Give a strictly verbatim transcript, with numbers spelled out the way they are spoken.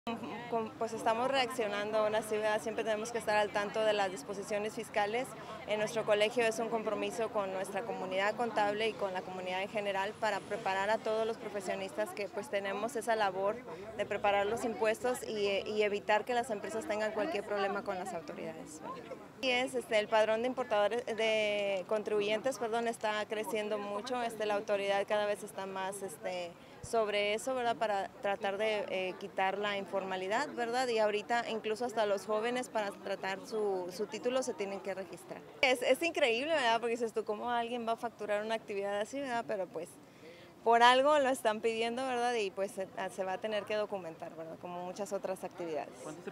Pues estamos reaccionando a una ciudad, siempre tenemos que estar al tanto de las disposiciones fiscales. En nuestro colegio es un compromiso con nuestra comunidad contable y con la comunidad en general para preparar a todos los profesionistas que pues tenemos esa labor de preparar los impuestos y, y evitar que las empresas tengan cualquier problema con las autoridades. Y es, este, el padrón de importadores, de contribuyentes, perdón, está creciendo mucho. Este, la autoridad cada vez está más este, sobre eso, ¿verdad? Para tratar de eh, quitar la informalidad, ¿verdad? Y ahorita incluso hasta los jóvenes para tratar su, su título se tienen que registrar. Es, es increíble, ¿verdad? Porque dices tú, ¿cómo alguien va a facturar una actividad así, ¿verdad? Pero pues por algo lo están pidiendo, ¿verdad? Y pues se, se va a tener que documentar, ¿verdad? Como muchas otras actividades.